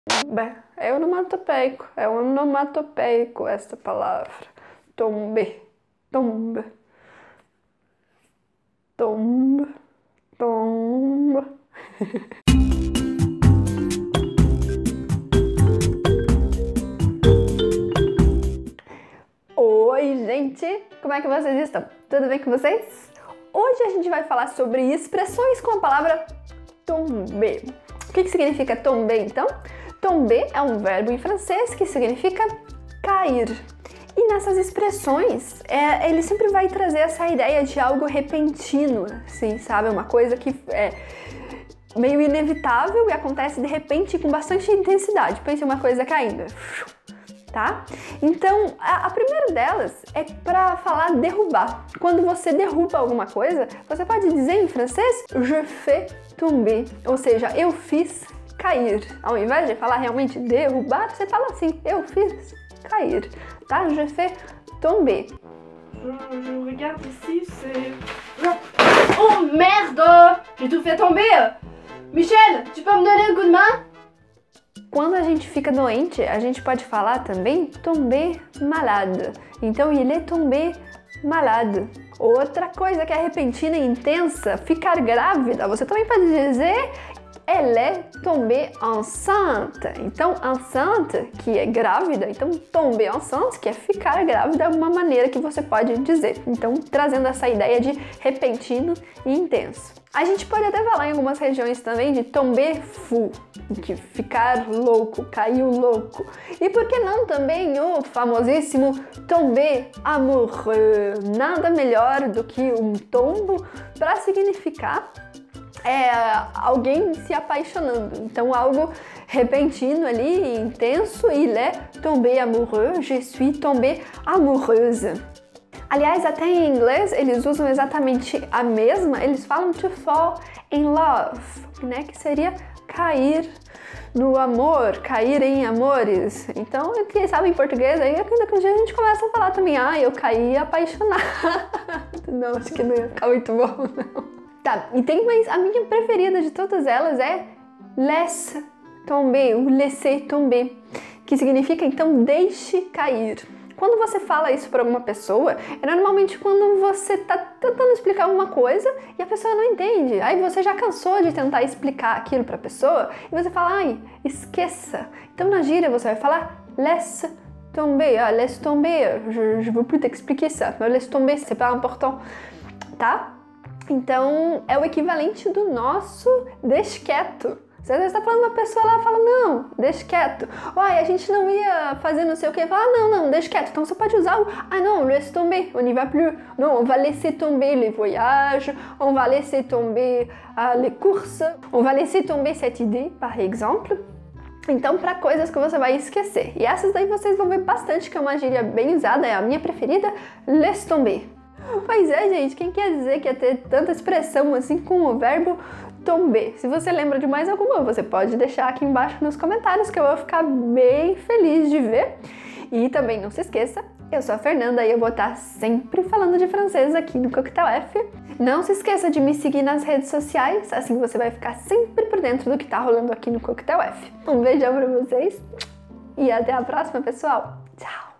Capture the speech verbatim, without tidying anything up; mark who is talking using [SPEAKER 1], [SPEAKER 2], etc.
[SPEAKER 1] Bem, é onomatopeico, é onomatopeico esta palavra. Tomber, tombe, tombe, tombe. Oi, gente! Como é que vocês estão? Tudo bem com vocês? Hoje a gente vai falar sobre expressões com a palavra tomber. O que que significa tomber, então? Tomber é um verbo em francês que significa cair. E nessas expressões, é, ele sempre vai trazer essa ideia de algo repentino, assim, sabe? Uma coisa que é meio inevitável e acontece de repente com bastante intensidade. Pense em uma coisa caindo, tá? Então, a, a primeira delas é para falar derrubar. Quando você derruba alguma coisa, você pode dizer em francês je fais tomber, ou seja, eu fiz cair. Ao invés de falar realmente derrubar, você fala assim, eu fiz cair, tá? Je fais tomber.
[SPEAKER 2] Je, je regarde ici, c'est... Oh merde! J'ai tout fait tomber! Michel, tu peux me donner un coup de main?
[SPEAKER 1] Quando a gente fica doente, a gente pode falar também tomber malade. Então, il est tombé malade. Outra coisa que é repentina e intensa, ficar grávida. Você também pode dizer elle est tombée enceinte. Então, enceinte, que é grávida, então tomber enceinte, que é ficar grávida, é uma maneira que você pode dizer. Então, trazendo essa ideia de repentino e intenso. A gente pode até falar em algumas regiões também de tomber fou, que ficar louco, caiu louco. E por que não também o famosíssimo tomber amoureux? Nada melhor do que um tombo para significar é alguém se apaixonando. Então, algo repentino ali, intenso. Il est tombé amoureux, je suis tombée amoureuse. Aliás, até em inglês eles usam exatamente a mesma, eles falam to fall in love, né? Que seria cair no amor, cair em amores. Então, quem sabe em português aí, a gente começa a falar também, ah, eu caí apaixonada. Não, acho que não ia ficar muito bom, não. Tá, e tem mais, a minha preferida de todas elas é laisse tomber, ou laisser tomber, que significa então deixe cair. Quando você fala isso para alguma pessoa, é normalmente quando você tá tentando explicar alguma coisa e a pessoa não entende. Aí você já cansou de tentar explicar aquilo para a pessoa e você fala, ai, esqueça. Então na gíria você vai falar laisse tomber, ah, laisse tomber, je, je veux plus t'expliquer ça, mais laisse tomber, c'est pas important, tá? Então, é o equivalente do nosso deixe quieto. Você às vezes está falando uma pessoa lá e fala, não, deixa quieto. Uai, a gente não ia fazer não sei o que. Fala, ah, não, não, deixa quieto. Então você pode usar o, ah não, laisse tomber, on n'y va plus. Non, on va laisser tomber les voyages, on va laisser tomber uh, les courses, on va laisser tomber cette idée, par exemple. Então, para coisas que você vai esquecer. E essas daí vocês vão ver bastante, que é uma gíria bem usada, é a minha preferida, laisse tomber. Pois é, gente, quem quer dizer que ia ter tanta expressão assim com o verbo tomber? Se você lembra de mais alguma, você pode deixar aqui embaixo nos comentários que eu vou ficar bem feliz de ver. E também não se esqueça, eu sou a Fernanda e eu vou estar sempre falando de francês aqui no Coquetel F. Não se esqueça de me seguir nas redes sociais, assim você vai ficar sempre por dentro do que tá rolando aqui no Coquetel F. Um beijão pra vocês e até a próxima, pessoal. Tchau!